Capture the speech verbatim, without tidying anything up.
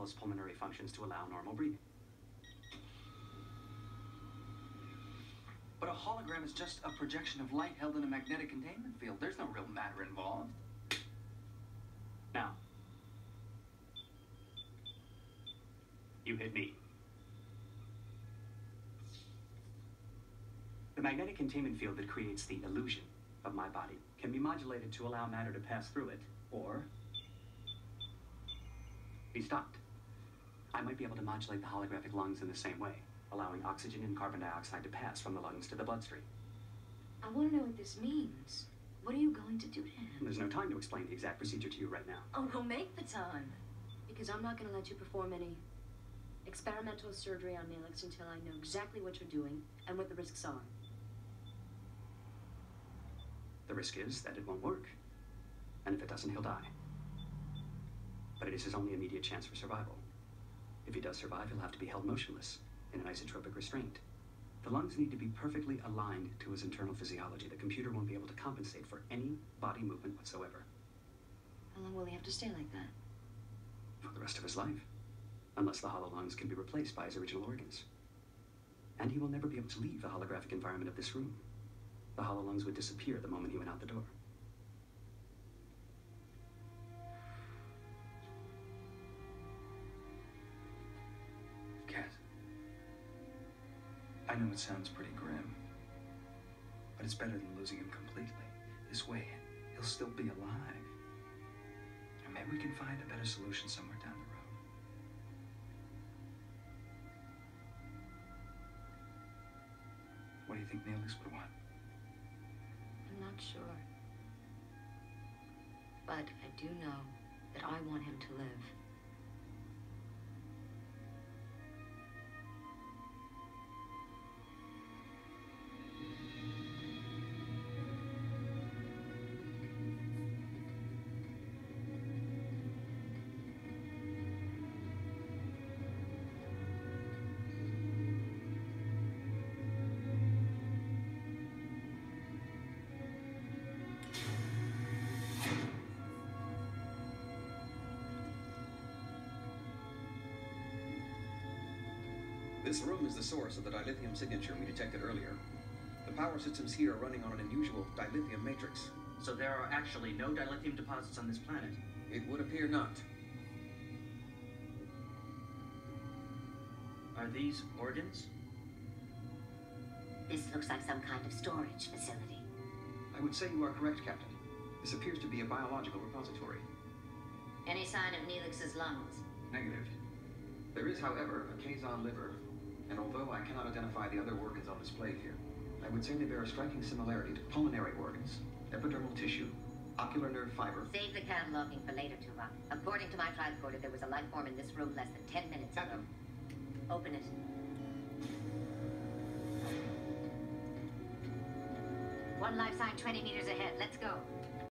those pulmonary functions to allow normal breathing. But a hologram is just a projection of light held in a magnetic containment field. There's no real matter involved. Now, you hit me. The magnetic containment field that creates the illusion of my body can be modulated to allow matter to pass through it, or be stopped. I might be able to modulate the holographic lungs in the same way, allowing oxygen and carbon dioxide to pass from the lungs to the bloodstream. I want to know what this means. What are you going to do to him? There's no time to explain the exact procedure to you right now. Oh, no, make the time. Because I'm not going to let you perform any experimental surgery on Neelix until I know exactly what you're doing and what the risks are. The risk is that it won't work. And if it doesn't, he'll die. But it is his only immediate chance for survival. If he does survive, he'll have to be held motionless in an isotropic restraint. The lungs need to be perfectly aligned to his internal physiology. The computer won't be able to compensate for any body movement whatsoever. How long will he have to stay like that? For the rest of his life. Unless the hollow lungs can be replaced by his original organs. And he will never be able to leave the holographic environment of this room. The hollow lungs would disappear the moment he went out the door. Kat, I know it sounds pretty grim, but it's better than losing him completely. This way, he'll still be alive. And maybe we can find a better solution somewhere down the road. What do you think Neelix would want? I'm not sure. But I do know that I want him to live. This room is the source of the dilithium signature we detected earlier. The power systems here are running on an unusual dilithium matrix. So there are actually no dilithium deposits on this planet? It would appear not. Are these organs? This looks like some kind of storage facility. I would say you are correct, Captain. This appears to be a biological repository. Any sign of Neelix's lungs? Negative. There is, however, a Kazon liver, and although I cannot identify the other organs on display here, I would say they bear a striking similarity to pulmonary organs, epidermal tissue, ocular nerve fiber. Save the cataloging for later, Tuvok. According to my tricorder, there was a life form in this room less than ten minutes ago. Captain. Open it. One life sign twenty meters ahead. Let's go.